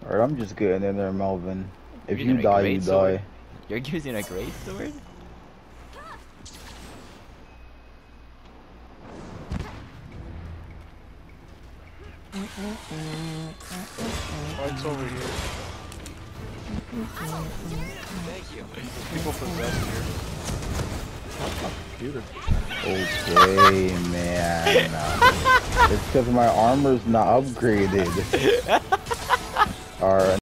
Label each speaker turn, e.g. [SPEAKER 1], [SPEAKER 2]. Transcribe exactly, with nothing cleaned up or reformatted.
[SPEAKER 1] Alright, I'm just getting in there, Melvin. If
[SPEAKER 2] You're
[SPEAKER 1] you
[SPEAKER 2] using a
[SPEAKER 1] die,
[SPEAKER 2] great
[SPEAKER 1] you
[SPEAKER 2] sword?
[SPEAKER 1] die.
[SPEAKER 2] You're using a great sword?
[SPEAKER 3] Fight's over here.
[SPEAKER 2] Thank you.
[SPEAKER 3] People possessed here.
[SPEAKER 4] Computer.
[SPEAKER 1] Okay, man. Uh, it's because my armor's not upgraded. Alright.